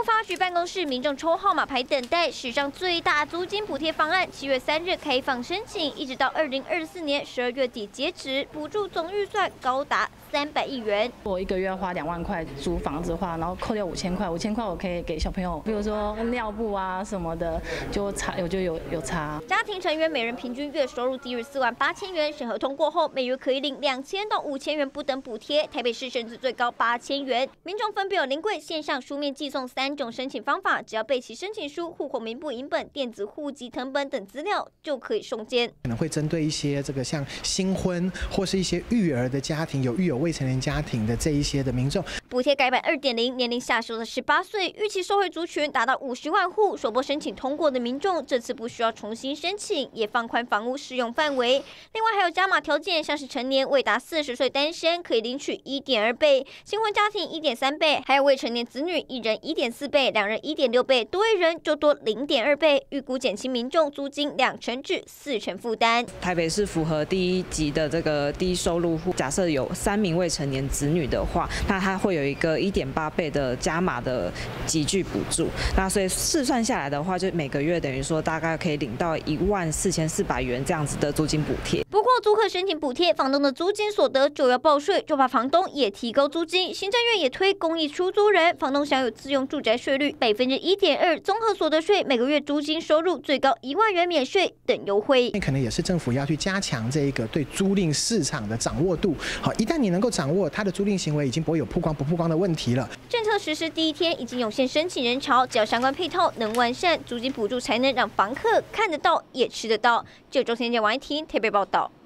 发局办公室民众抽号码牌等待，史上最大租金补贴方案7月3日开放申请，一直到2024年12月底截止，补助总预算高达300亿元。 我1个月要花2万块租房子的话，然后扣掉5000块，5000块我可以给小朋友，比如说尿布啊什么的，就差我就有差。 家庭成员每人平均月收入低于4万8千元，审核通过后，每月可以领2000到5000元不等补贴，台北市甚至最高8000元。民众分别有临柜、线上、书面寄送3种申请方法，只要备齐申请书、户口名簿影本、电子户籍誊本等资料，就可以送件。 可能会针对一些这个像新婚或是一些育儿的家庭、育有未成年家庭的这一些的民众， 补贴改版2.0，年龄下修到18岁，预期受惠族群达到50万户。首波申请通过的民众，这次不需要重新申请，也放宽房屋适用范围。另外还有加码条件，像是成年未达40岁单身可以领取1.2倍，新婚家庭1.3倍，还有未成年子女1人1.4倍，2人1.6倍，多一人就多0.2倍。预估减轻民众租金2成至4成负担。 台北市符合第1级的这个低收入户，假设有3名未成年子女的话，那它会有一个1.8倍的加码的集聚补助。那所以试算下来的话，就每个月等于说大概可以领到14400元这样子的租金补贴。 不过租客申请补贴，房东的租金所得就要报税，就怕房东也提高租金。行政院也推公益出租人，房东享有自用住宅税率1.2%，综合所得税每个月租金收入最高1万元免税等优惠。 可能也是政府要去加强这一个对租赁市场的掌握度。好，一旦你能够掌握它的租赁行为，已经不会有曝光不曝光的问题了。 政策实施第1天已经涌现申请人潮，只要相关配套能完善，租金补助才能让房客看得到也吃得到。就中天电网1听台北报道。